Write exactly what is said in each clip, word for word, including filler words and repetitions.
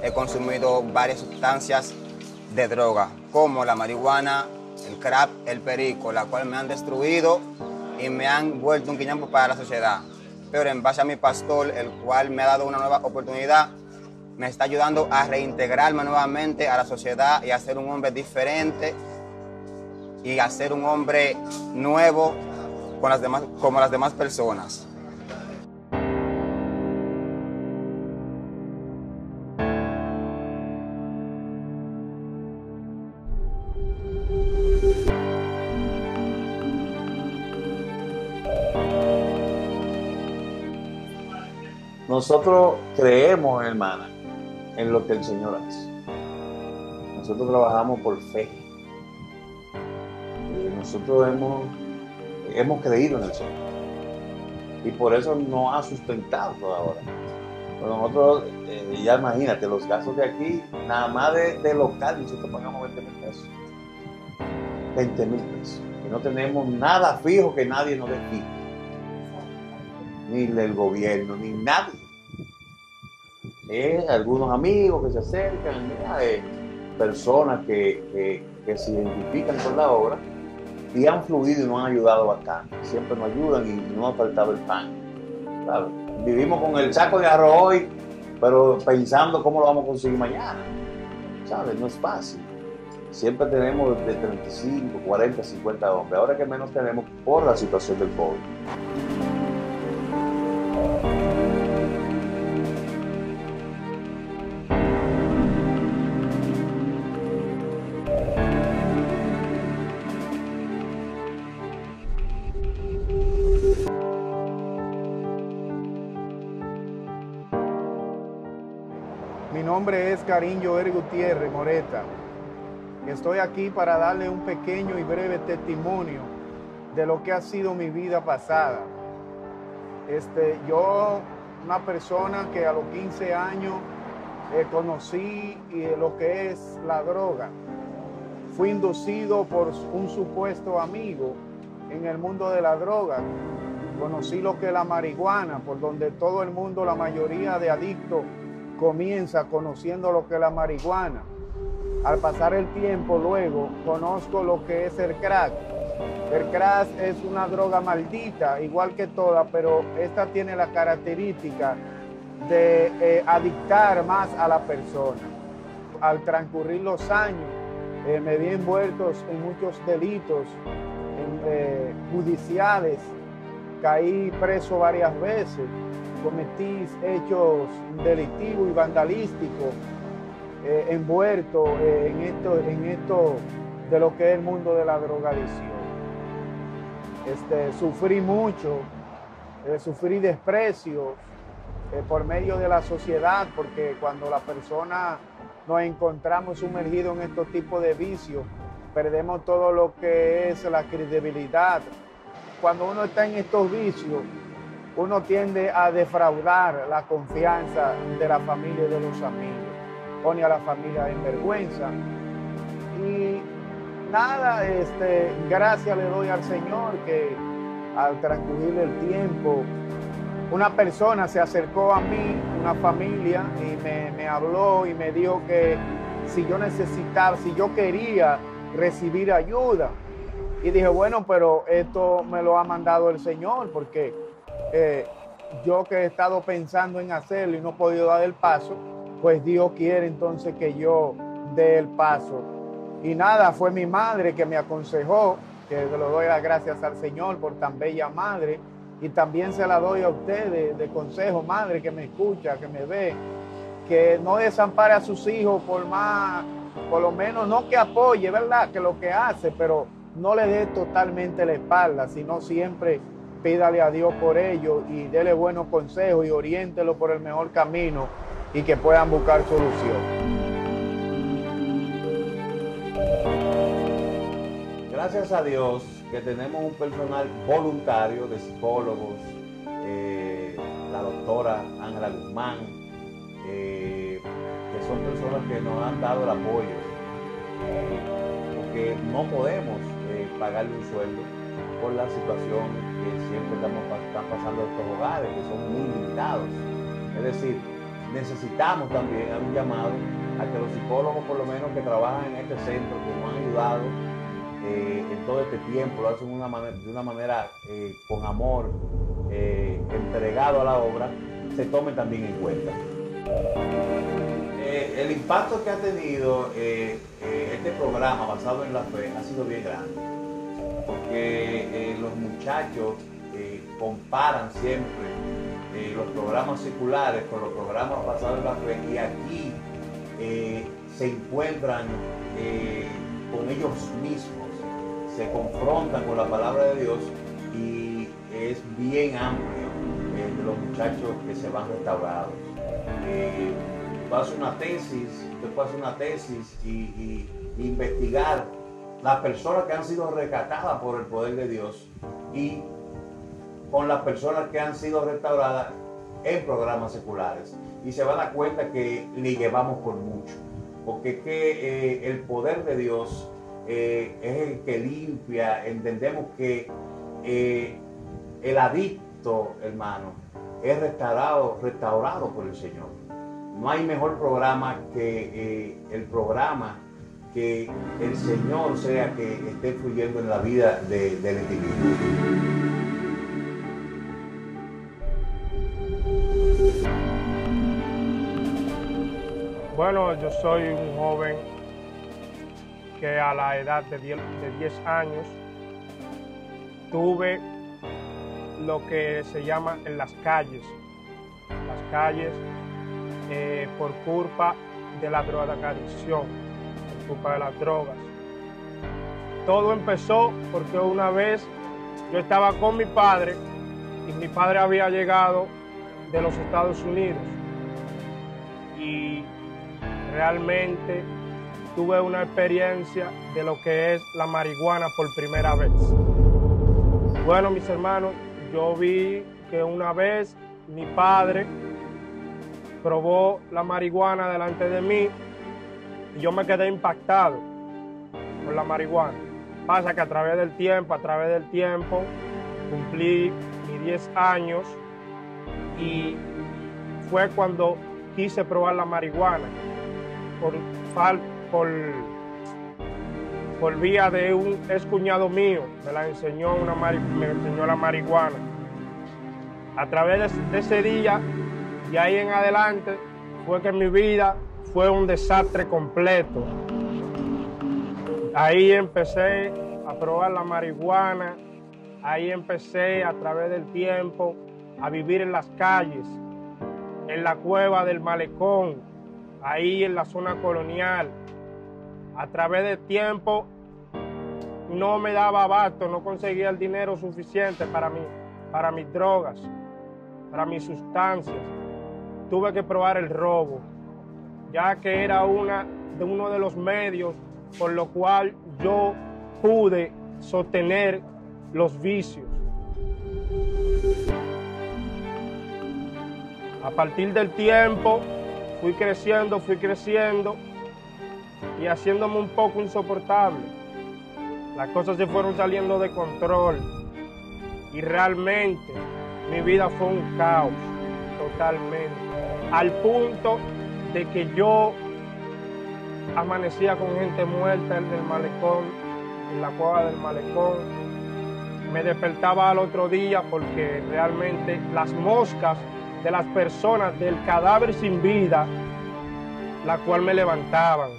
he consumido varias sustancias de droga, como la marihuana, el crack, el perico, la cual me han destruido y me han vuelto un guiñampo para la sociedad. Pero en base a mi pastor, el cual me ha dado una nueva oportunidad, me está ayudando a reintegrarme nuevamente a la sociedad y a ser un hombre diferente y a ser un hombre nuevo con las demás, como las demás personas. Nosotros creemos, hermana, en lo que el Señor hace. Nosotros trabajamos por fe. Y nosotros hemos, hemos creído en el Señor. Y por eso nos ha sustentado toda ahora. Pero nosotros, eh, ya imagínate, los gastos de aquí, nada más de, de local, nosotros pagamos veinte mil pesos. veinte mil pesos. Y no tenemos nada fijo que nadie nos dé fijo. Ni del gobierno, ni nadie. Eh, algunos amigos que se acercan, eh, personas que, que, que se identifican con la obra y han fluido y nos han ayudado bastante. Siempre nos ayudan y no nos ha faltado el pan. ¿Sabes? Vivimos con el saco de arroz hoy, pero pensando cómo lo vamos a conseguir mañana. ¿Sabes? No es fácil. Siempre tenemos de treinta y cinco, cuarenta, cincuenta hombres. Ahora que menos tenemos por la situación del COVID. Mi nombre es Karim Joel Gutiérrez Moreta. Estoy aquí para darle un pequeño y breve testimonio de lo que ha sido mi vida pasada. Este, yo, una persona que a los quince años eh, conocí eh, lo que es la droga. Fui inducido por un supuesto amigo en el mundo de la droga. Conocí lo que es la marihuana, por donde todo el mundo, la mayoría de adictos, comienza conociendo lo que es la marihuana. Al pasar el tiempo, luego conozco lo que es el crack. El crack es una droga maldita, igual que todas, pero esta tiene la característica de eh, adictar más a la persona. Al transcurrir los años, eh, me vi envuelto en muchos delitos en, eh, judiciales, caí preso varias veces, cometí hechos delictivos y vandalísticos, eh, envuelto eh, en, esto, en esto de lo que es el mundo de la drogadicción. Este, sufrí mucho, eh, sufrí desprecio eh, por medio de la sociedad, porque cuando la persona nos encontramos sumergidos en estos tipos de vicios, perdemos todo lo que es la credibilidad. Cuando uno está en estos vicios, uno tiende a defraudar la confianza de la familia y de los amigos, pone a la familia en vergüenza. Y nada, este, gracias le doy al Señor que al transcurrir el tiempo, una persona se acercó a mí, una familia, y me, me habló y me dijo que si yo necesitaba, si yo quería recibir ayuda. Y dije, bueno, pero esto me lo ha mandado el Señor, porque eh, yo que he estado pensando en hacerlo y no he podido dar el paso, pues Dios quiere entonces que yo dé el paso. Y nada, fue mi madre que me aconsejó, que le doy las gracias al Señor por tan bella madre, y también se la doy a usted de, de consejo, madre que me escucha, que me ve, que no desampare a sus hijos por más, por lo menos no que apoye, ¿verdad? Que lo que hace, pero no le dé totalmente la espalda, sino siempre pídale a Dios por ellos y dele buenos consejos y oriéntelo por el mejor camino y que puedan buscar solución. Gracias a Dios que tenemos un personal voluntario de psicólogos, eh, la doctora Ángela Guzmán, eh, que son personas que nos han dado el apoyo, eh, porque no podemos eh, pagarle un sueldo por la situación que siempre estamos, están pasando estos hogares, que son muy limitados. Es decir, necesitamos también dar un llamado a que los psicólogos, por lo menos que trabajan en este centro, que nos han ayudado eh, en todo este tiempo, lo hacen una manera, de una manera eh, con amor, eh, entregado a la obra, se tomen también en cuenta. Eh, el impacto que ha tenido eh, eh, este programa basado en la fe ha sido bien grande, porque eh, los muchachos eh, comparan siempre eh, los programas seculares con los programas basados en la fe, y aquí eh, se encuentran eh, con ellos mismos, se confrontan con la palabra de Dios, y es bien amplio eh, de los muchachos que se van restaurados. Eh, tú haces una tesis, tú puedes hacer una tesis y, y, y investigar las personas que han sido rescatadas por el poder de Dios y con las personas que han sido restauradas en programas seculares, y se van a dar cuenta que le llevamos por mucho, porque es que eh, el poder de Dios eh, es el que limpia. Entendemos que eh, el adicto, hermano, es restaurado, restaurado por el Señor. No hay mejor programa que eh, el programa que el Señor sea que esté fluyendo en la vida de, del individuo. Bueno, yo soy un joven que a la edad de diez años tuve lo que se llama en las calles, las calles eh, por culpa de la drogadicción, por culpa de las drogas. Todo empezó porque una vez yo estaba con mi padre y mi padre había llegado de los Estados Unidos y realmente tuve una experiencia de lo que es la marihuana por primera vez. Bueno, mis hermanos, yo vi que una vez mi padre probó la marihuana delante de mí y yo me quedé impactado por la marihuana. Pasa que a través del tiempo, a través del tiempo, cumplí mis diez años y fue cuando quise probar la marihuana por, por, por vía de un excuñado mío. Me la enseñó, una mari, me enseñó la marihuana. A través de, de ese día y ahí en adelante fue que mi vida fue un desastre completo. Ahí empecé a probar la marihuana, ahí empecé a través del tiempo a vivir en las calles, en la cueva del Malecón, ahí en la zona colonial. A través del tiempo no me daba abasto, no conseguía el dinero suficiente para, mí, para mis drogas, para mis sustancias. Tuve que probar el robo, ya que era una, de uno de los medios por lo cual yo pude sostener los vicios. A partir del tiempo fui creciendo, fui creciendo y haciéndome un poco insoportable. Las cosas se fueron saliendo de control y realmente mi vida fue un caos totalmente, al punto de que yo amanecía con gente muerta en el malecón, en la cueva del Malecón. Me despertaba al otro día porque realmente las moscas de las personas, del cadáver sin vida, la cual me levantaban.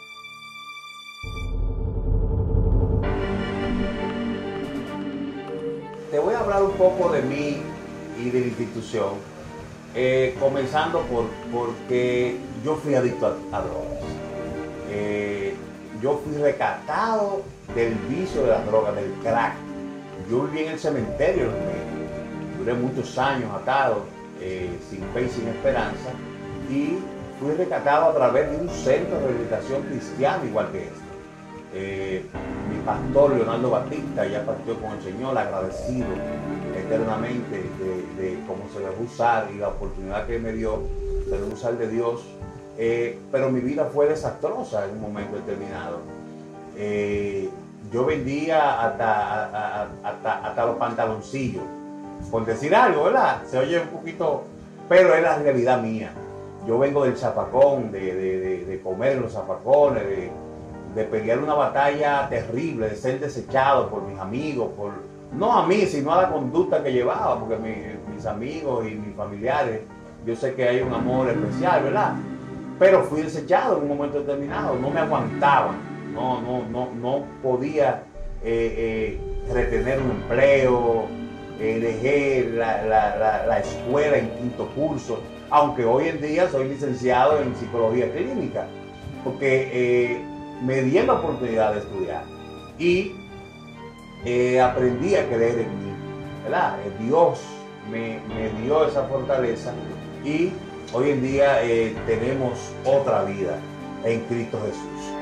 Te voy a hablar un poco de mí y de la institución, eh, comenzando por porque yo fui adicto a, a drogas. Eh, yo fui rescatado del vicio de las drogas, del crack. Yo viví en el cementerio, duré muchos años atado, eh, sin fe y sin esperanza, y fui rescatado a través de un centro de rehabilitación cristiana igual que este. Eh, mi pastor Leonardo Batista ya partió con el Señor, agradecido eternamente de, de cómo se debe usar y la oportunidad que me dio de usar de Dios. Eh, pero mi vida fue desastrosa en un momento determinado. Eh, yo vendía hasta, hasta, hasta, hasta los pantaloncillos, por decir algo, ¿verdad? Se oye un poquito, pero es la realidad mía. yo vengo del zafacón, de, de, de, de comer en los zafacones, de, de pelear una batalla terrible, de ser desechado por mis amigos, por, no a mí, sino a la conducta que llevaba, porque mi, mis amigos y mis familiares, yo sé que hay un amor especial, ¿verdad? Pero fui desechado en un momento determinado, no me aguantaban, no, no, no, no podía eh, eh, retener un empleo, eh, dejé la, la, la, la escuela en quinto curso, aunque hoy en día soy licenciado en psicología clínica, porque eh, me di la oportunidad de estudiar y eh, aprendí a creer en mí, ¿verdad? Dios me, me dio esa fortaleza y hoy en día eh, tenemos otra vida en Cristo Jesús.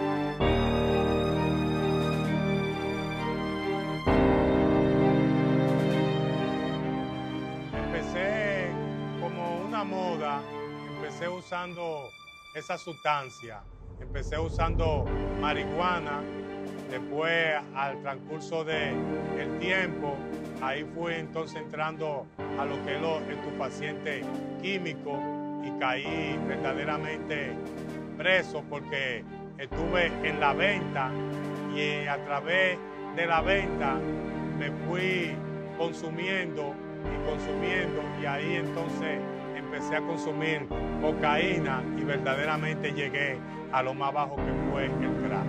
Empecé como una moda, empecé usando esa sustancia, empecé usando marihuana, después al transcurso del tiempo, ahí fui entonces entrando a lo que es lo, estupefaciente químico y caí verdaderamente preso porque estuve en la venta y a través de la venta me fui consumiendo y consumiendo y ahí entonces empecé a consumir cocaína y verdaderamente llegué a lo más bajo que fue el crack.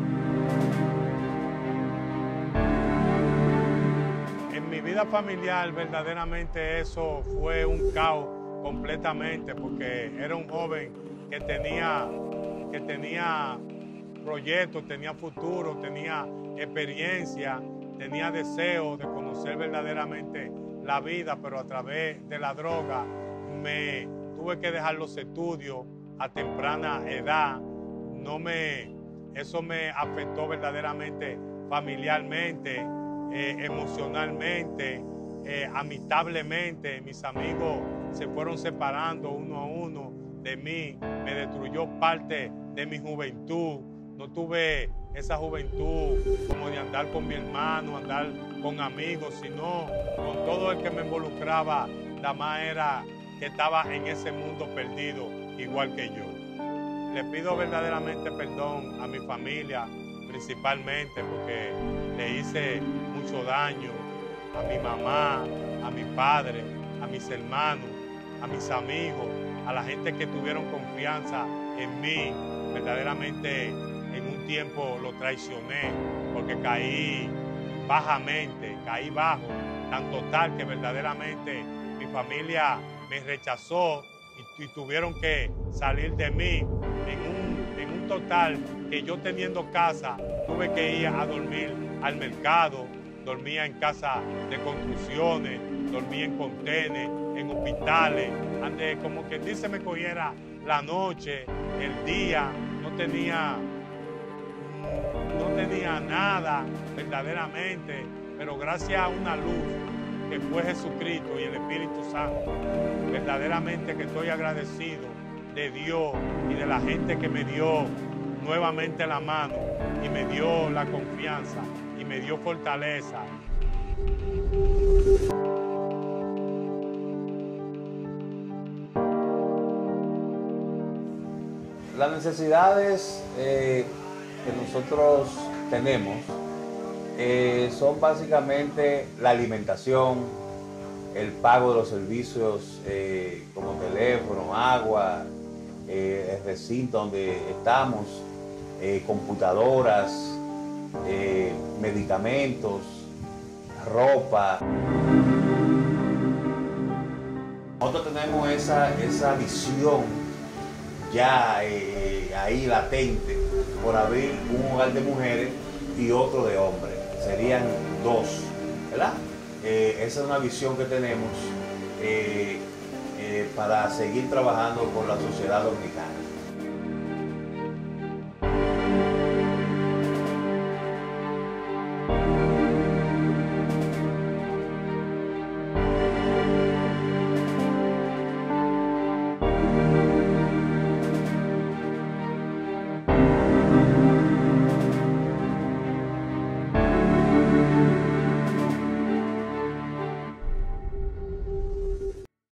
En mi vida familiar verdaderamente eso fue un caos completamente porque era un joven que tenía, que tenía proyectos, tenía futuro, tenía experiencia, tenía deseo de conocer verdaderamente la vida, pero a través de la droga me tuve que dejar los estudios a temprana edad. No me, eso me afectó verdaderamente familiarmente, eh, emocionalmente, eh, amistablemente. Mis amigos se fueron separando uno a uno de mí, me destruyó parte de mi juventud. No tuve esa juventud como de andar con mi hermano, andar con amigos, sino con todo el que me involucraba, nada más era que estaba en ese mundo perdido, igual que yo. Le pido verdaderamente perdón a mi familia, principalmente porque le hice mucho daño a mi mamá, a mi padre, a mis hermanos, a mis amigos, a la gente que tuvieron confianza en mí. Verdaderamente en un tiempo lo traicioné porque caí bajamente, caí bajo, tan total que verdaderamente mi familia me rechazó y, y tuvieron que salir de mí en un, en un total que yo teniendo casa tuve que ir a dormir al mercado, dormía en casa de construcciones, dormía en contenes, en hospitales, antes como que dice me cogiera la noche, el día, no tenía, no tenía nada verdaderamente, pero gracias a una luz que fue Jesucristo y el Espíritu Santo, verdaderamente que estoy agradecido de Dios y de la gente que me dio nuevamente la mano y me dio la confianza y me dio fortaleza. Las necesidades eh, que nosotros tenemos eh, son básicamente la alimentación, el pago de los servicios eh, como teléfono, agua, eh, el recinto donde estamos, eh, computadoras, eh, medicamentos, ropa. Nosotros tenemos esa, esa visión ya eh, ahí latente por abrir un hogar de mujeres y otro de hombres. Serían dos, ¿verdad? Eh, esa es una visión que tenemos eh, eh, para seguir trabajando con la sociedad dominicana.